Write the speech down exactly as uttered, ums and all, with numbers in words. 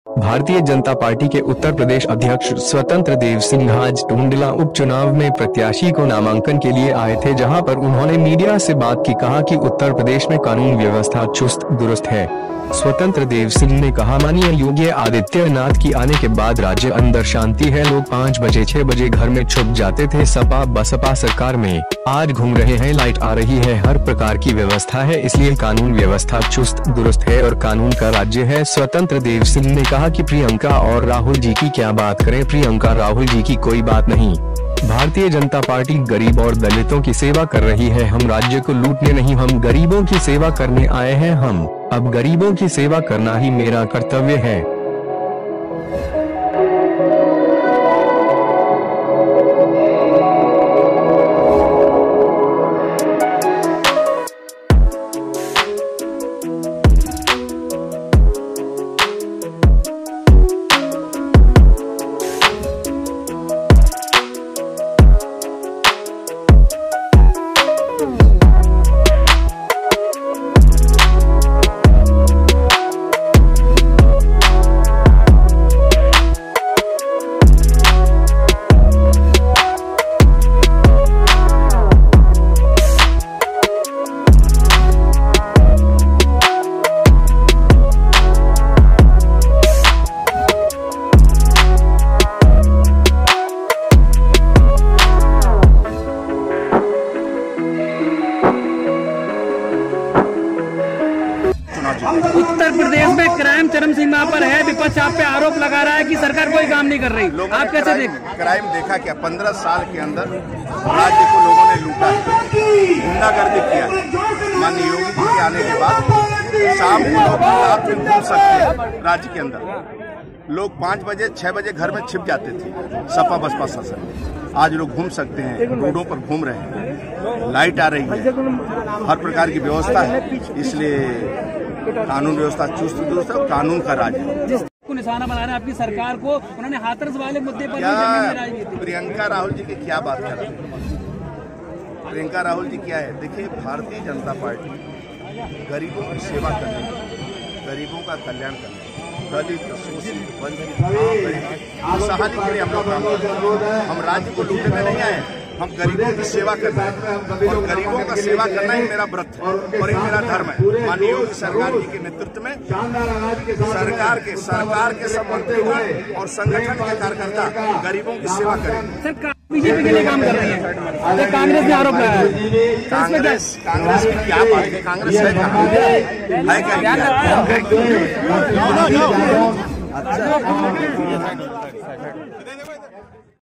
Bharatiya Janata party के उत्तर प्रदेश अध्यक्ष स्वतंत्र देव सिंह आज टूंडला उपचुनाव में प्रत्याशी को नामांकन के लिए आए थे, जहां पर उन्होंने मीडिया से बात की। कहा कि उत्तर प्रदेश में कानून व्यवस्था चुस्त दुरुस्त है। स्वतंत्र देव सिंह ने कहा, माननीय योगी आदित्यनाथ की आने के बाद राज्य अंदर शांति है। लोग पाँच बजे छह बजे घर में छुप जाते थे। सपा बसपा सरकार में आज घूम रहे हैं, लाइट आ रही है, हर प्रकार की व्यवस्था है, इसलिए कानून व्यवस्था चुस्त दुरुस्त है और कानून का राज्य है। स्वतंत्र देव सिंह ने कहा कि प्रियंका और राहुल जी की क्या बात करें, प्रियंका राहुल जी की कोई बात नहीं। भारतीय जनता पार्टी गरीब और दलितों की सेवा कर रही है। हम राज्य को लूटने नहीं, हम गरीबों की सेवा करने आए हैं। हम अब गरीबों की सेवा करना ही मेरा कर्तव्य है। उत्तर प्रदेश में क्राइम चरम सीमा पर है। विपक्ष आप पे आरोप लगा रहा है कि सरकार कोई काम नहीं कर रही। आप कैसे देख क्राइम देखा क्या? पंद्रह साल के अंदर राज्य को लोगों ने लूटा, गुंडागर्दी किया। माननीय योगी जी के आने के बाद शाम को लोग रात में घूम सकते हैं। राज्य के अंदर लोग पाँच बजे छह बजे घर में छिप जाते थे। सपा बसपा शासन आज लोग घूम सकते हैं, रोडों पर घूम रहे हैं, लाइट आ रही है, हर प्रकार की व्यवस्था है। इसलिए कानून व्यवस्था चुस्त दुरुस्त है, कानून का राज है। जिसको निशाना बना रहे हैं आपकी सरकार को, उन्होंने हाथरस वाले मुद्दे पर क्या प्रियंका राहुल जी की क्या बात कर रहे हैं? प्रियंका राहुल जी क्या है? देखिए, भारतीय जनता पार्टी गरीबों की सेवा करने, गरीबों का कल्याण करने, दलित शोषित वंचित खुशहाली के लिए हम लोग काम करते हैं। हम राज्य को लूटने नहीं आए, हम गरीबों की सेवा करना है और गरीबों का सेवा करना ही मेरा व्रत है और ये मेरा धर्म है। माननीय योगी सरकार जी के नेतृत्व में सरकार के सरकार के सब मंत्रीगण और संगठन के कार्यकर्ता गरीबों की सेवा करें। बीजेपी के लिए काम कर रही है, कांग्रेस ने आरोप लगाया है। कांग्रेस कांग्रेस की क्या बात है? कांग्रेस है कहाँ? है क्या?